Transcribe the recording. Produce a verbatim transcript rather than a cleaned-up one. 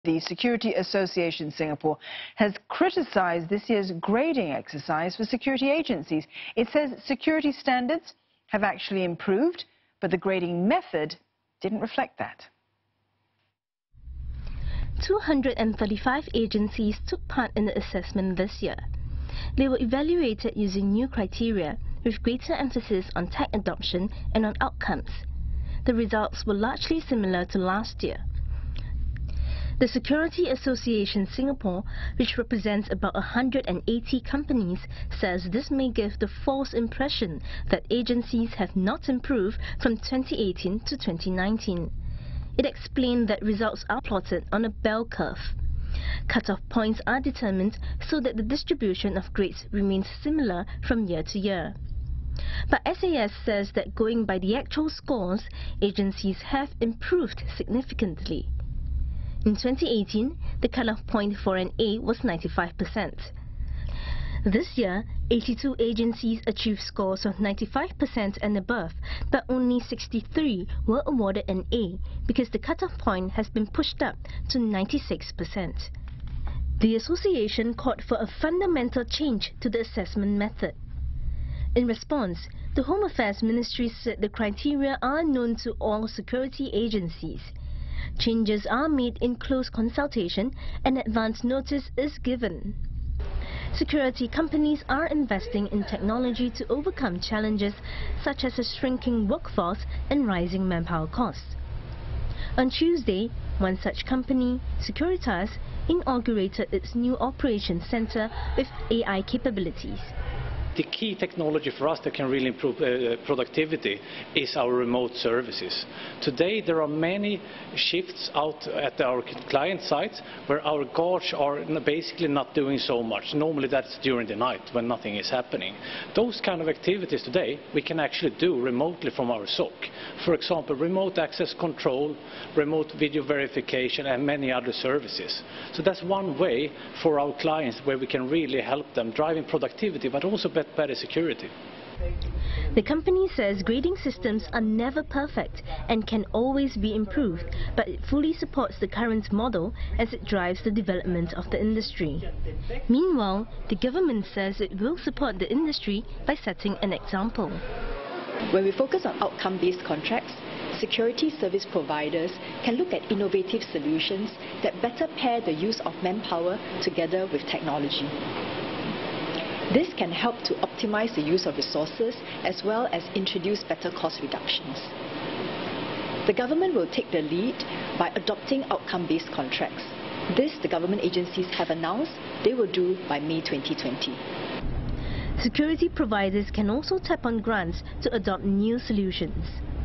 The Security Association Singapore has criticised this year's grading exercise for security agencies. It says security standards have actually improved, but the grading method didn't reflect that. two hundred thirty-five agencies took part in the assessment this year. They were evaluated using new criteria with greater emphasis on tech adoption and on outcomes. The results were largely similar to last year. The Security Association Singapore, which represents about one hundred eighty companies, says this may give the false impression that agencies have not improved from twenty eighteen to twenty nineteen. It explained that results are plotted on a bell curve. Cut-off points are determined so that the distribution of grades remains similar from year to year. But S A S says that going by the actual scores, agencies have improved significantly. In twenty eighteen, the cut-off point for an A was ninety-five percent. This year, eighty-two agencies achieved scores of ninety-five percent and above, but only sixty-three were awarded an A because the cut-off point has been pushed up to ninety-six percent. The association called for a fundamental change to the assessment method. In response, the Home Affairs Ministry said the criteria are known to all security agencies. Changes are made in close consultation and advance notice is given. Security companies are investing in technology to overcome challenges such as a shrinking workforce and rising manpower costs. On Tuesday, one such company, Criticises, inaugurated its new operations center with A I capabilities. The key technology for us that can really improve uh, productivity is our remote services. Today there are many shifts out at our client sites where our guards are basically not doing so much. Normally that's during the night when nothing is happening. Those kind of activities today we can actually do remotely from our S O C. For example, remote access control, remote video verification and many other services. So that's one way for our clients where we can really help them driving productivity but also better security. The company says grading systems are never perfect and can always be improved, but it fully supports the current model as it drives the development of the industry. Meanwhile, the government says it will support the industry by setting an example. When we focus on outcome-based contracts, security service providers can look at innovative solutions that better pair the use of manpower together with technology. This can help to optimize the use of resources as well as introduce better cost reductions. The government will take the lead by adopting outcome-based contracts. This the government agencies have announced they will do by May twenty twenty. Security providers can also tap on grants to adopt new solutions.